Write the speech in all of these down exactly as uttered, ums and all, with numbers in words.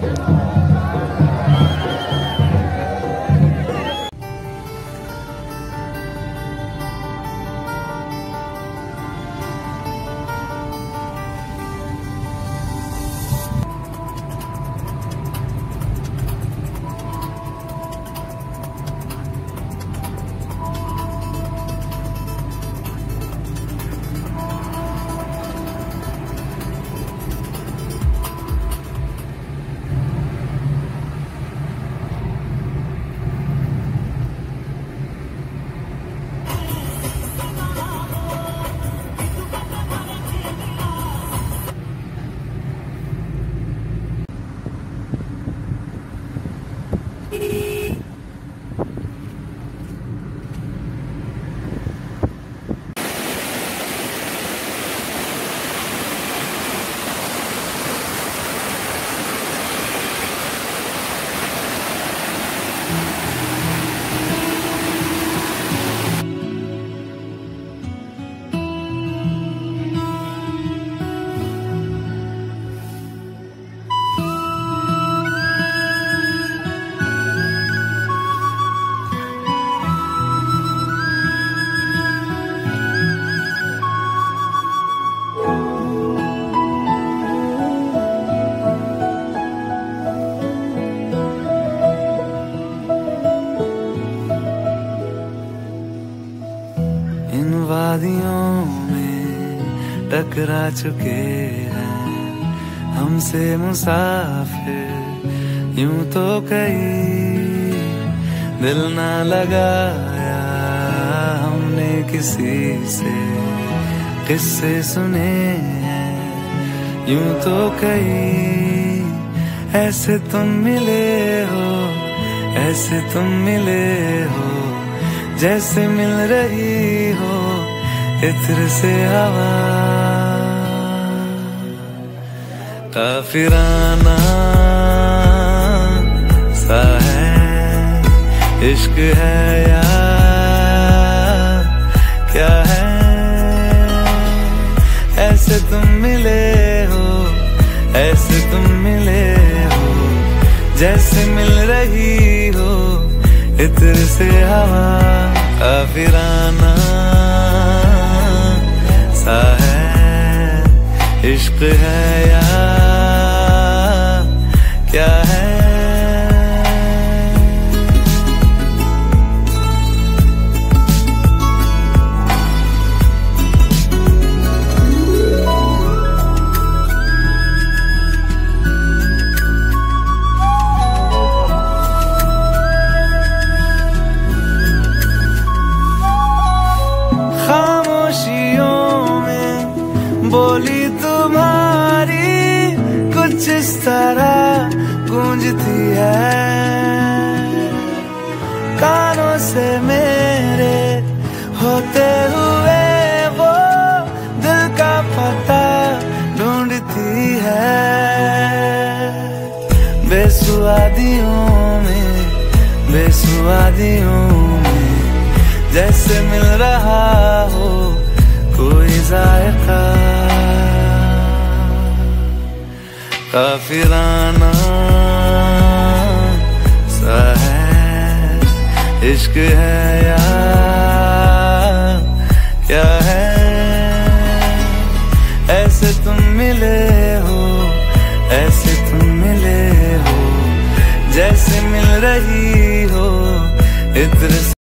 वादियों में टकरा चुके हैं हमसे मुसाफिर यूं तो कहीं दिल ना लगाया हमने किसी से किस्से सुने हैं यूं तो कहीं ऐसे तुम मिले हो ऐसे तुम मिले हो जैसे मिल रही हो इत्र से हवा काफिराना सा है इश्क है या क्या है ऐसे तुम मिले हो ऐसे तुम मिले हो जैसे मिल रही हो इत्र से हवा काफिराना सा है इश्क है या क्या है बोली तुम्हारी कुछ इस तरह गूंजती है कानों से मेरे होते हुए वो दिल का पता ढूंढती है बेसुआदियों में बेसुआदियों में जैसे मिल रहा हो कोई जायका काफिराना सा है इश्क है या क्या है ऐसे तुम मिले हो ऐसे तुम मिले हो जैसे मिल रही हो इत्र से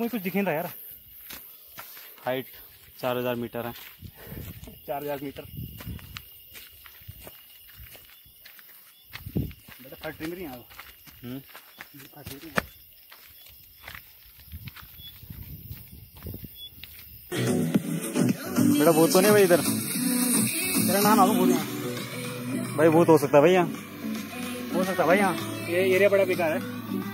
में कुछ दिखे रहा यार। हाइट चार हजार मीटर है। चार हजार मीटर बेटा फट रही यहाँ। हम्म फट रही बेटा भूत तो नहीं भाई इधर? तेरा नाम आपको बोल भाई भूत हो सकता है भाई यहाँ। हो सकता है भाई यहाँ ये एरिया बड़ा बेकार है।